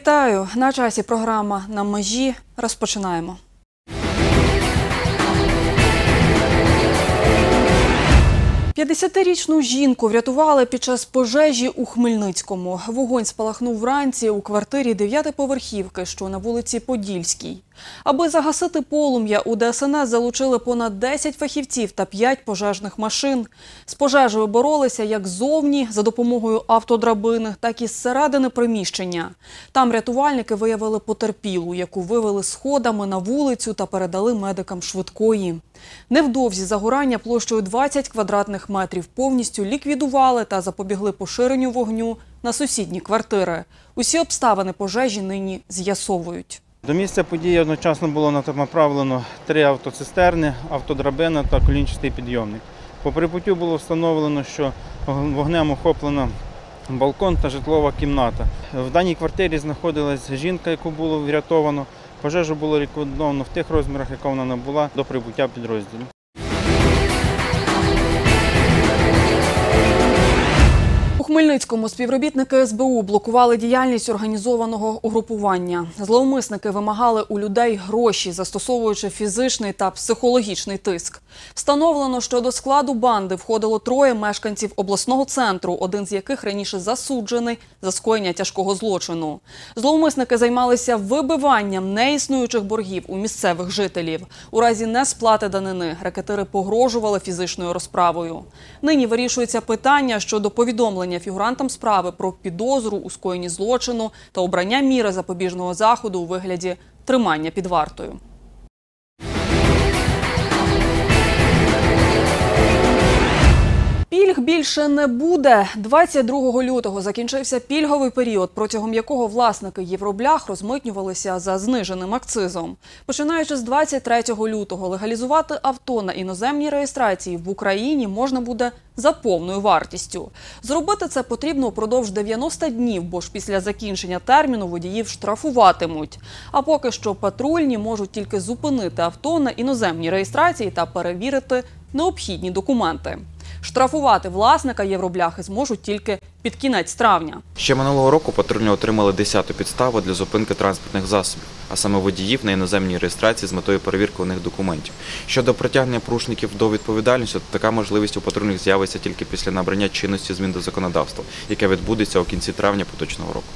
Вітаю! На часі програма «На межі». Розпочинаємо. П'ятдесятирічну жінку врятували під час пожежі у Хмельницькому. Вогонь спалахнув вранці у квартирі 9-поверхівки, що на вулиці Подільській. Аби загасити полум'я, у ДСНС залучили понад 10 фахівців та 5 пожежних машин. З пожежею боролися як ззовні за допомогою автодрабини, так і зсередини приміщення. Там рятувальники виявили потерпілу, яку вивели сходами на вулицю та передали медикам швидкої. Невдовзі загорання площею 20 квадратних метрів повністю ліквідували та запобігли поширенню вогню на сусідні квартири. Усі обставини пожежі нині з'ясовують. До місця події одночасно було направлено 3 автоцистерни, автодрабина та колінчастий підйомник. По прибуттю було встановлено, що вогнем охоплено балкон та житлова кімната. В даній квартирі знаходилась жінка, яку було врятовано. Пожежу було ліквідовано в тих розмірах, яка вона набула до прибуття підрозділів. У Хмельницькому співробітники СБУ блокували діяльність організованого угрупування. Зловмисники вимагали у людей гроші, застосовуючи фізичний та психологічний тиск. Встановлено, що до складу банди входило 3 мешканців обласного центру, один з яких раніше засуджений за скоєння тяжкого злочину. Зловмисники займалися вибиванням неіснуючих боргів у місцевих жителів. У разі несплати данини рекетири погрожували фізичною розправою. Нині вирішується питання щодо повідомлення фігурантам справи про підозру у скоєнні злочину та обрання міри запобіжного заходу у вигляді тримання під вартою. Пільг більше не буде. 22 лютого закінчився пільговий період, протягом якого власники євроблях розмитнювалися за зниженим акцизом. Починаючи з 23 лютого легалізувати авто на іноземній реєстрації в Україні можна буде за повною вартістю. Зробити це потрібно упродовж 90 днів, бо ж після закінчення терміну водіїв штрафуватимуть. А поки що патрульні можуть тільки зупинити авто на іноземній реєстрації та перевірити необхідні документи. Штрафувати власника євробляхи зможуть тільки під кінець травня. Ще минулого року патрульні отримали 10-ту підставу для зупинки транспортних засобів, а саме водіїв на іноземній реєстрації з метою перевірки у них документів. Щодо притягнення порушників до відповідальності, то така можливість у патрульних з'явиться тільки після набрання чинності змін до законодавства, яке відбудеться у кінці травня поточного року.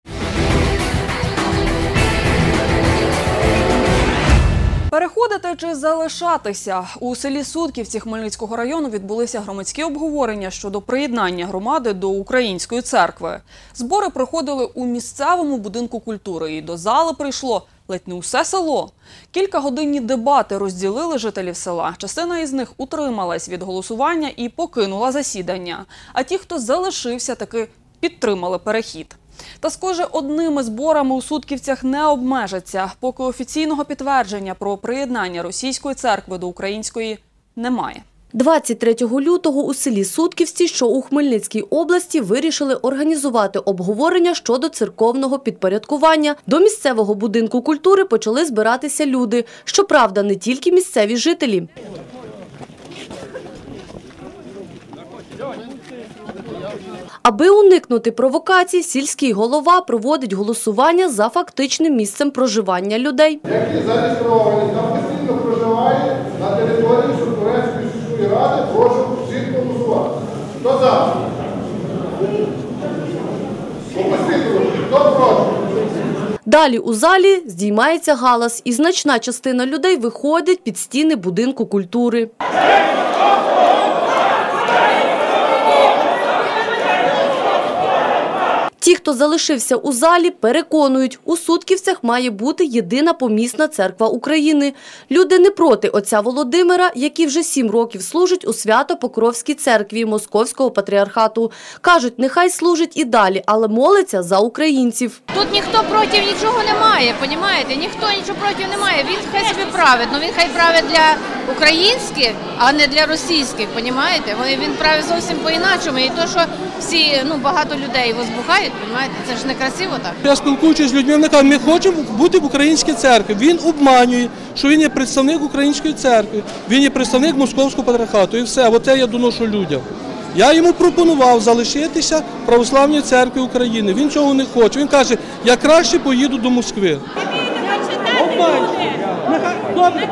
Переходити чи залишатися? У селі Сутківці Хмельницького району відбулися громадські обговорення щодо приєднання громади до Української церкви. Збори проходили у місцевому будинку культури і до зали прийшло ледь не усе село. Кількагодинні дебати розділили жителів села. Частина із них утрималась від голосування і покинула засідання. А ті, хто залишився, таки підтримали перехід. Та, схоже, одними зборами у Сутківцях не обмежаться, поки офіційного підтвердження про приєднання російської церкви до української немає. 23 лютого у селі Сутківці, що у Хмельницькій області, вирішили організувати обговорення щодо церковного підпорядкування. До місцевого будинку культури почали збиратися люди. Щоправда, не тільки місцеві жителі. Аби уникнути провокацій, сільський голова проводить голосування за фактичним місцем проживання людей. Які зареєстровані та постійно проживає на території Сурківецької сільської ради, прошу всіх голосувати. Хто за? Хто проти? Далі у залі здіймається галас, і значна частина людей виходить під стіни будинку культури. Ті, хто залишився у залі, переконують, у Сутківцях має бути єдина помісна церква України. Люди не проти отця Володимира, який вже 7 років служить у Свято-Покровській церкві Московського патріархату. Кажуть, нехай служить і далі, але моляться за українців. Тут ніхто проти нічого не має, розумієте? Ніхто нічого проти не має. Він хай собі править, але він хай править для українських, а не для російських, розумієте? Він править зовсім по-іначому. І то, що всі, багато людей возбухають, розумієте, це ж не красиво так. Я спілкуючись з людьми, вони кажуть, ми хочемо бути в українській церкві. Він обманює, що він є представник української церкви, він є представник Московського патріархату і все. Оце я доношу людям. Я йому пропонував залишитися в Православній церкві України. Він цього не хоче. Він каже, я краще поїду до Москви. Добре,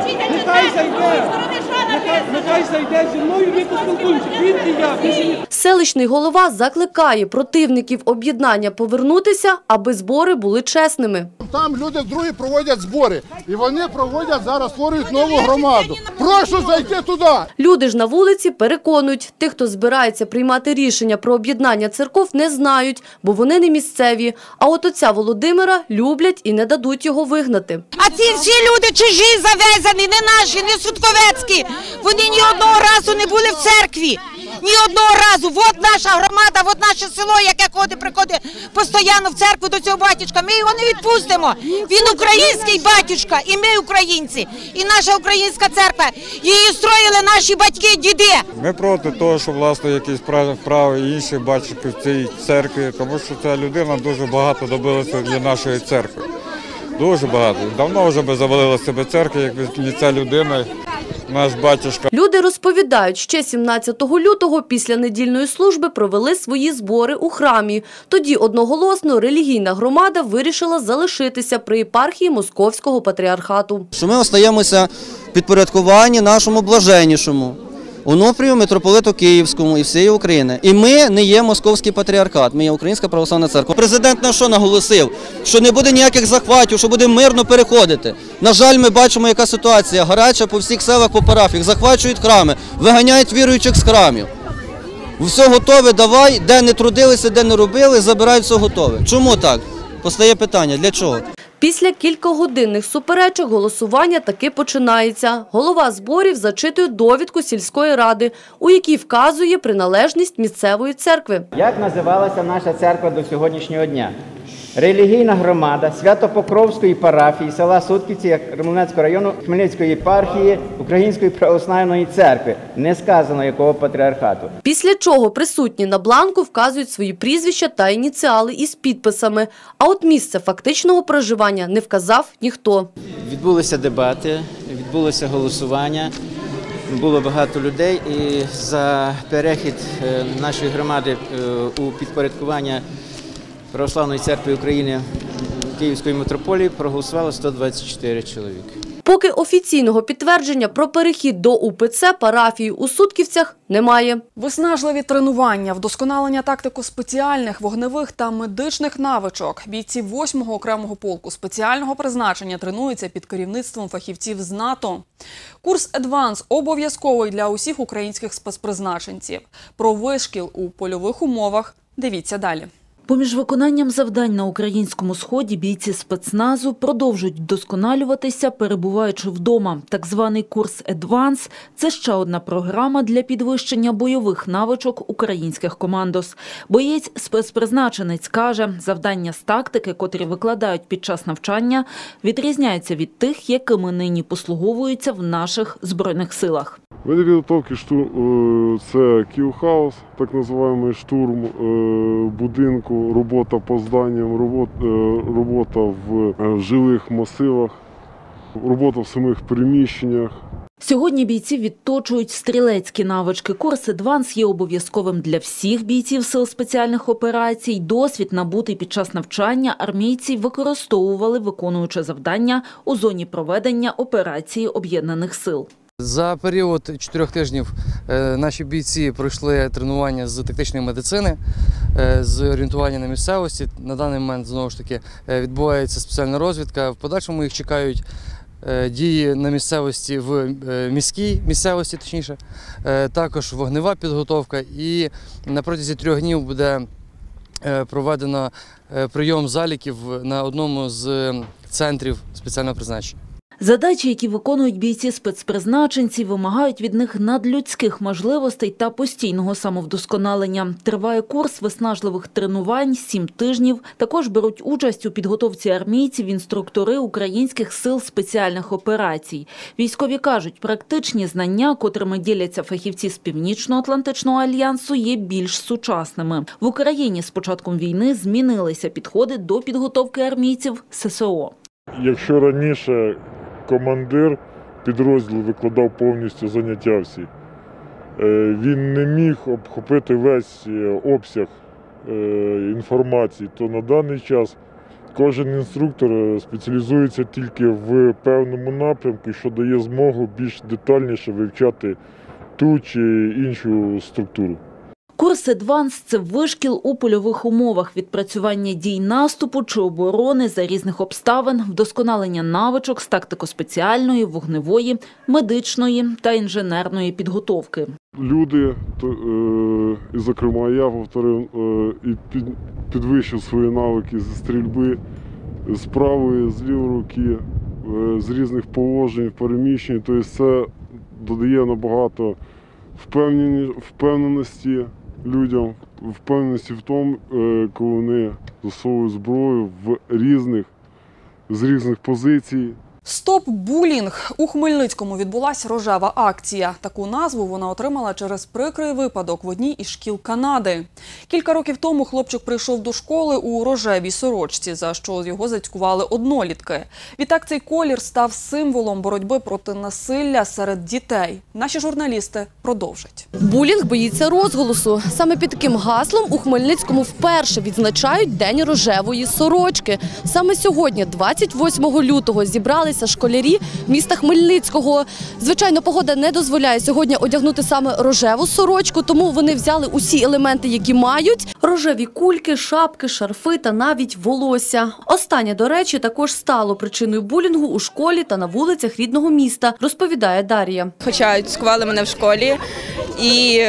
нехай зайде зі мною, ми поспілкуємося. Він і я. Селищний голова закликає противників об'єднання повернутися, аби збори були чесними. Там люди другі проводять збори. І вони проводять зараз, створюють нову громаду. Прошу зайти туди. Люди ж на вулиці переконують, тих, хто збирається приймати рішення про об'єднання церков, не знають, бо вони не місцеві. А от отця Володимира люблять і не дадуть його вигнати. А ці всі люди чужі, завезені, не наші, не судковецькі. Вони ні одного разу не були в церкві. Ні одного разу. От наша громада, от наше село, яке приходить постійно в церкву до цього батюшка. Ми його не відпустимо. Він український батюшка, і ми українці. І наша українська церква. Її строїли наші батьки, діди. Ми проти того, що, власне, якісь вправи і інші батюшки в цій церкві, тому що ця людина дуже багато добилася для нашої церкви. Дуже багато. Давно вже би завалилася би церква, якби ця людина, наш батюшка. Люди розповідають, ще 17 лютого після недільної служби провели свої збори у храмі. Тоді одноголосно релігійна громада вирішила залишитися при єпархії Московського патріархату. Що ми остаємося в підпорядкуванні нашому блаженнішому, Онуфрію, митрополиту Київському і всієї України. І ми не є Московський патріархат, ми є Українська православна церква. Президент на що наголосив? Що не буде ніяких захватів, що буде мирно переходити. На жаль, ми бачимо, яка ситуація гаряча по всіх селах, по парафіях. Захвачують храми, виганяють віруючих з храмів. Все готове, давай, де не трудилися, де не робили, забирають все готове. Чому так? Постає питання, для чого? Після кількогодинних суперечок голосування таки починається. Голова зборів зачитує довідку сільської ради, у якій вказує приналежність місцевої церкви. Як називалася наша церква до сьогоднішнього дня? Релігійна громада Свято-Покровської парафії села Сутківці Кременецького району Хмельницької єпархії Української православної церкви. Не сказано, якого патріархату. Після чого присутні на бланку вказують свої прізвища та ініціали із підписами. А от місце фактичного проживання не вказав ніхто. Відбулися дебати, відбулося голосування. Було багато людей і за перехід нашої громади у підпорядкування Православної церкви України Київської митрополії проголосувало 124 чоловіки. Поки офіційного підтвердження про перехід до УПЦ парафії у Сутківцях немає. Виснажливі тренування, вдосконалення тактико-спеціальних, вогневих та медичних навичок. Бійці 8-го окремого полку спеціального призначення тренуються під керівництвом фахівців з НАТО. Курс «Едванс» обов'язковий для усіх українських спецпризначенців. Про вишкіл у польових умовах дивіться далі. Поміж виконанням завдань на українському сході бійці спецназу продовжують вдосконалюватися, перебуваючи вдома. Так званий курс «Едванс» – це ще одна програма для підвищення бойових навичок українських командос. Боєць-спецпризначенець каже, завдання з тактики, котрі викладають під час навчання, відрізняються від тих, якими нині послуговуються в наших Збройних силах. Види підготовки це кіл-хаус, так називаємо штурм будинку, робота по зданням, робота в жилих масивах, робота в самих приміщеннях. Сьогодні бійці відточують стрілецькі навички. Курс «Едванс» є обов'язковим для всіх бійців сил спеціальних операцій. Досвід, набутий під час навчання, армійці використовували, виконуючи завдання у зоні проведення операції Об'єднаних сил. За період 4 тижнів наші бійці пройшли тренування з тактичної медицини, з орієнтування на місцевості. На даний момент, знову ж таки, відбувається спеціальна розвідка. В подальшому їх чекають дії на місцевості, в міській місцевості, точніше, також вогнева підготовка. І на протязі 3 днів буде проведено прийом заліків на одному з центрів спеціального призначення. Задачі, які виконують бійці-спецпризначенці, вимагають від них надлюдських можливостей та постійного самовдосконалення. Триває курс виснажливих тренувань 7 тижнів. Також беруть участь у підготовці армійців інструктори українських сил спеціальних операцій. Військові кажуть, практичні знання, котрими діляться фахівці з Північно-Атлантичного альянсу, є більш сучасними. В Україні з початком війни змінилися підходи до підготовки армійців ССО. Якщо раніше командир підрозділу викладав повністю заняття всі, він не міг обхопити весь обсяг інформації, то на даний час кожен інструктор спеціалізується тільки в певному напрямку, що дає змогу більш детальніше вивчати ту чи іншу структуру. Курс «Едванс» – це вишкіл у польових умовах, відпрацювання дій наступу чи оборони за різних обставин, вдосконалення навичок з тактико-спеціальної, вогневої, медичної та інженерної підготовки. Люди, і зокрема я повторив, і підвищив свої навики зі стрільби з правої, з лівої руки, з різних положень, переміщень. Тобто це додає набагато впевненості людям, впевненості в тому, коли вони застосовують зброю з різних позицій. «Стоп булінг». У Хмельницькому відбулася рожева акція. Таку назву вона отримала через прикрий випадок в одній із шкіл Канади. Кілька років тому хлопчик прийшов до школи у рожевій сорочці, за що його зацькували однолітки. Відтак цей колір став символом боротьби проти насилля серед дітей. Наші журналісти продовжать. Булінг боїться розголосу. Саме під таким гаслом у Хмельницькому вперше відзначають День рожевої сорочки. Саме сьогодні, 28 лютого, зібралися школярі міста Хмельницького. Звичайно, погода не дозволяє сьогодні одягнути саме рожеву сорочку, тому вони взяли усі елементи, які мають. Рожеві кульки, шапки, шарфи та навіть волосся. Останнє, до речі, також стало причиною булінгу у школі та на вулицях рідного міста, розповідає Дар'я. Хоча цькували мене в школі, і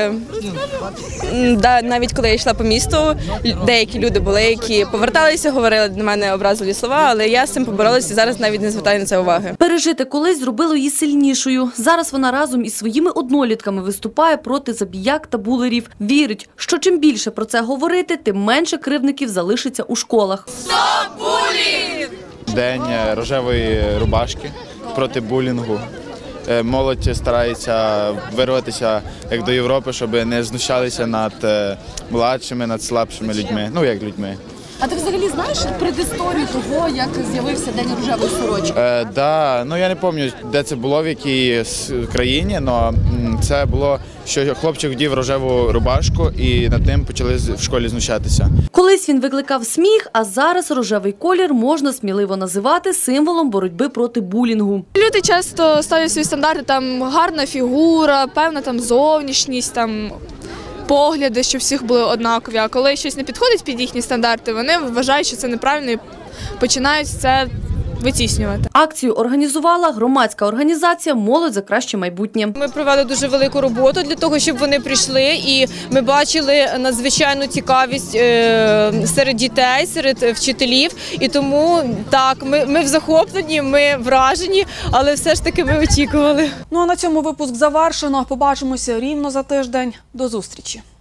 навіть коли я йшла по місту, деякі люди були, які поверталися, говорили до мене образливі слова, але я з цим поборолася і зараз навіть не звертаю на це уваги. Пережити колись зробило її сильнішою. Зараз вона разом із своїми однолітками виступає проти забіяк та булерів. Вірить, що чим більше про це говорити, тим менше кривдників залишиться у школах. Стоп булінг! День рожевої рубашки проти булінгу. Молодь старається вирватися як до Європи, щоб не знущалися над младшими, над слабшими людьми, ну як людьми. А ти взагалі знаєш предісторію того, як з'явився День рожевої сорочки? Так, я не пам'ятаю, де це було, в якій країні, але це було, що хлопчик вдів рожеву рубашку і над ним почали в школі знущатися. Колись він викликав сміх, а зараз рожевий колір можна сміливо називати символом боротьби проти булінгу. Люди часто ставлять свої стандарти, там гарна фігура, певна там зовнішність, там погляди, що всіх були однакові. А коли щось не підходить під їхні стандарти, вони вважають, що це неправильно і починають це витіснювати. Акцію організувала громадська організація «Молодь за краще майбутнє». Ми провели дуже велику роботу для того, щоб вони прийшли, і ми бачили надзвичайну цікавість серед дітей, серед вчителів. І тому, так, ми в захопленні, ми вражені, але все ж таки ми очікували. Ну а на цьому випуск завершено. Побачимося рівно за тиждень. До зустрічі.